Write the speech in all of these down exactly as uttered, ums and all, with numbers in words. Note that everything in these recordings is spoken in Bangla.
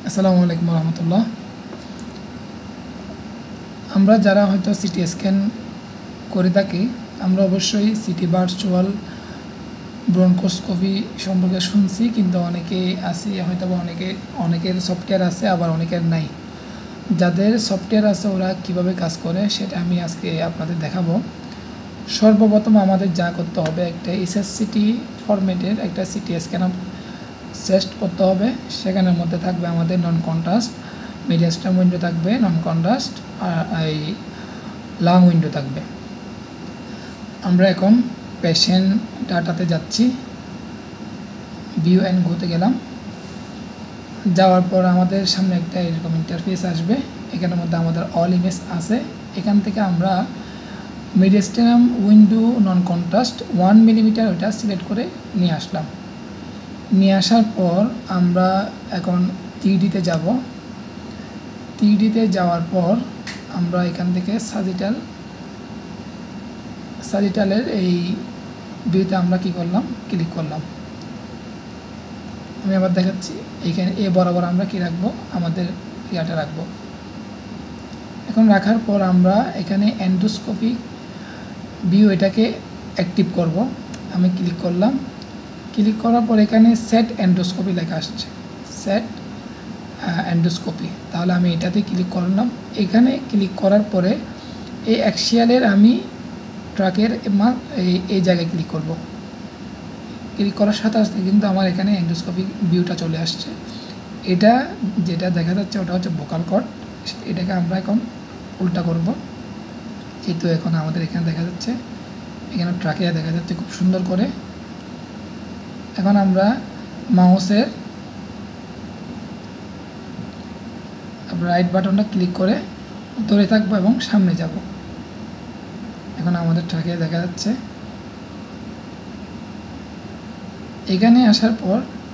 আসসালামু আলাইকুম রহমতুল্লাহ। আমরা যারা হয়তো সিটি স্ক্যান করে থাকি, আমরা অবশ্যই সিটি ভার্চুয়াল ব্রনকোস্কোপি সম্পর্কে শুনছি, কিন্তু অনেকে আছে হয়তো বা অনেকে অনেকের সফটওয়্যার আছে, আবার অনেকের নাই। যাদের সফটওয়্যার আছে ওরা কিভাবে কাজ করে সেটা আমি আজকে আপনাদের দেখাবো। সর্বপ্রথম আমাদের যা করতে হবে, একটা এসএসসিটি ফরম্যাটের একটা সিটি স্ক্যান সেট করতে হবে। সেখানের মধ্যে থাকবে আমাদের নন কন্ট্রাস্ট, মিডিয়াস্টাম উইন্ডো থাকবে, নন কন্ট্রাস্ট আর এই লং উইন্ডো থাকবে। আমরা এখন পেশেন্ট ডাটাতে যাচ্ছি, ভিউ অ্যান্ড গোতে গেলাম। যাওয়ার পর আমাদের সামনে একটা এরকম ইন্টারফেস আসবে। এখানের মধ্যে আমাদের অল ইমেজ আছে। এখান থেকে আমরা mediastinum window non contrast one millimetre ওটা সিলেক্ট করে নিয়ে আসলাম। নিয়ে আসার পর আমরা এখন থ্রিডিতে যাব। থ্রিডিতে যাওয়ার পর আমরা এখান থেকে সাজিটাল সাজিটালের এই ভিউতে আমরা কি করলাম, ক্লিক করলাম। আমি আবার দেখাচ্ছি, এইখানে এ বরাবর আমরা কি রাখবো, আমাদের ইয়াটা রাখবো। এখন রাখার পর আমরা এখানে এন্ডোস্কোপিক ভিউ এটাকে অ্যাক্টিভ করব। আমি ক্লিক করলাম। ক্লিক করার পর এখানে সেট এন্ডোস্কোপি লেখা আসছে, সেট এন্ডোস্কোপি। তাহলে আমি এটাতে ক্লিক করলাম। এখানে ক্লিক করার পরে এই অ্যাক্সিয়ালের আমি ট্রাকের এই এই জায়গায় ক্লিক করব। ক্লিক করার সাথে সাথে কিন্তু আমার এখানে এন্ডোস্কোপিক ভিউটা চলে আসছে। এটা যেটা দেখা যাচ্ছে ওটা হচ্ছে ভোকাল কর্ড। এটাকে আমরা এখন উল্টা করব। এই তো এখন আমাদের এখানে দেখা যাচ্ছে, এখানে ট্রাকে দেখা যাচ্ছে খুব সুন্দর করে। এখন আমরা মাউসের রাইট বাটনটা ক্লিক করে ধরে থাকবো এবং সামনে যাব। এখন আমাদের ট্রাকে দেখা যাচ্ছে। এখানে আসার পর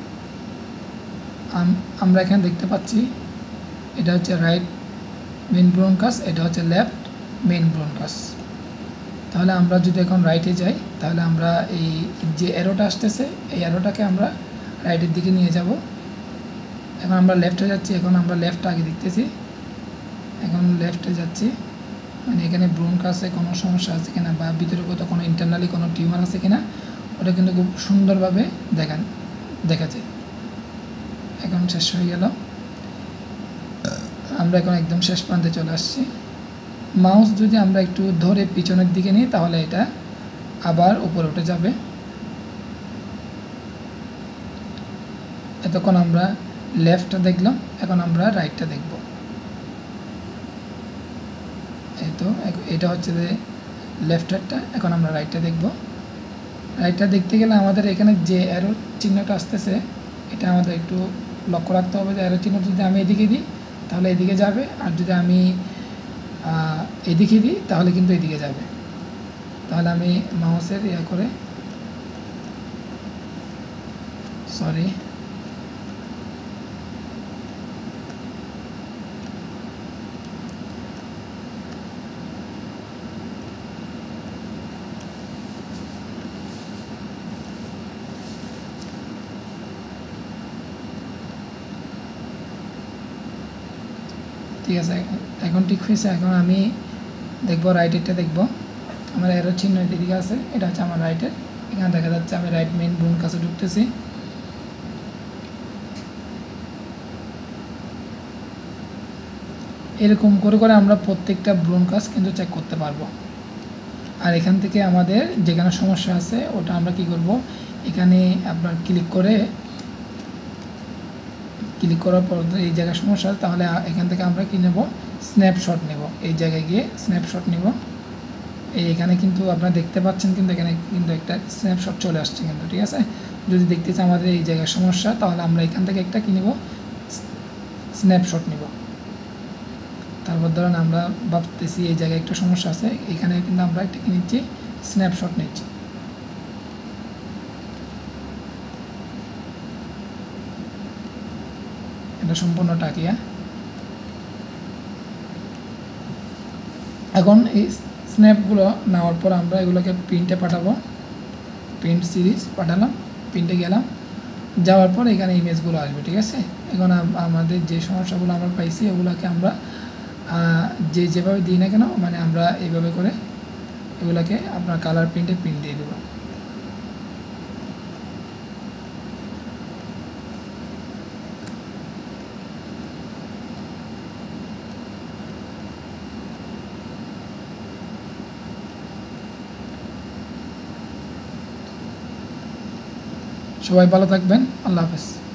আমরা এখানে দেখতে পাচ্ছি এটা হচ্ছে রাইট মেইন ব্রনকাস, এটা হচ্ছে লেফট মেইন ব্রনকাস। তাহলে আমরা যদি এখন রাইটে যাই, তাহলে আমরা এই যে অ্যারোটা আসতেছে এই অ্যারোটাকে আমরা রাইটের দিকে নিয়ে যাব। এখন আমরা লেফটে যাচ্ছি, এখন আমরা লেফট আগে দেখতেছি, এখন লেফটে যাচ্ছি। মানে এখানে ব্রনকাসে কোনো সমস্যা আছে কিনা বা ভিতরে কোথাও কোনো ইন্টারনালি কোনো টিউমার আছে কিনা ওটা কিন্তু খুব সুন্দরভাবে দেখা দেখা যায়। এখন শেষ হয়ে গেল, আমরা এখন একদম শেষ প্রান্তে চলে আসছি। মাউস যদি আমরা একটু ধরে পিছনের দিকে নিই তাহলে এটা আবার উপরে উঠে যাবে। এতক্ষণ আমরা লেফটটা দেখলাম, এখন আমরা রাইটটা দেখব। এই তো এটা হচ্ছে যে লেফটেরটা, এখন আমরা রাইটটা দেখব। রাইটটা দেখতে গেলে আমাদের এখানে যে অ্যারো চিহ্নটা আসতেছে এটা আমাদের একটু লক্ষ্য রাখতে হবে যে অ্যারো চিহ্ন যদি আমি এদিকে দিই তাহলে এদিকে যাবে, আর যদি আমি এদিকে দিই তাহলে কিন্তু এদিকে যাবে। তাহলে আমি মাউসের ইয়া করে সরি ঠিক আছে, এখন ঠিক হয়েছে। এখন আমি দেখব রাইটেরটা দেখব। আমার এরো চিহ্ন এদিকে আছে, এটা হচ্ছে আমার রাইটের। এখানে দেখা যাচ্ছে আমি রাইট মেইন ব্রোন কাছে ঢুকতেছি। এরকম করে করে আমরা প্রত্যেকটা ব্রোন কাজ কিন্তু চেক করতে পারবো। আর এখান থেকে আমাদের যেখানে সমস্যা আছে ওটা আমরা কি করব, এখানে আপনার ক্লিক করে ক্লিক করার পর এই জায়গায় সমস্যা আছে, তাহলে এখান থেকে আমরা কি নেব, স্ন্যাপশট নেব। এই জায়গায় গিয়ে স্ন্যাপশট নেব। এই এখানে কিন্তু আপনারা দেখতে পাচ্ছেন, কিন্তু এখানে কিন্তু একটা স্ন্যাপশট চলে আসছে কিন্তু, ঠিক আছে। যদি দেখতে চাই আমাদের এই জায়গায় সমস্যা, তাহলে আমরা এখান থেকে একটা কি নেব, স্ন্যাপশট নেব। তারপর ধরেন আমরা ভাবতেছি এই জায়গায় একটা সমস্যা আছে, এখানে কিন্তু আমরা একটা কি নিচ্ছি, স্ন্যাপশট নিচ্ছি। এটা সম্পূর্ণ টাকিয়া। এখন এই স্ন্যাপগুলো নেওয়ার পর আমরা এগুলোকে প্রিন্টে পাঠাবো। প্রিন্ট সিরিজ পাঠালাম, প্রিন্টে গেলাম। যাওয়ার পর এখানে ইমেজগুলো আসবে, ঠিক আছে। এখন আমাদের যে সমস্যাগুলো আমরা পাইছি ওগুলোকে আমরা যে যেভাবে দিই না কেন, মানে আমরা এইভাবে করে এগুলাকে আপনার কালার প্রিন্টে প্রিন্ট দিয়ে দেবো। সবাই ভালো থাকবেন, আল্লাহ হাফেজ।